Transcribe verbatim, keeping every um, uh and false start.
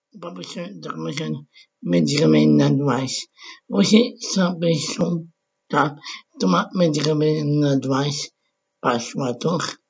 Papucho information medicamento advice. Você sabe soltar tomar medicamento advice para sua dor?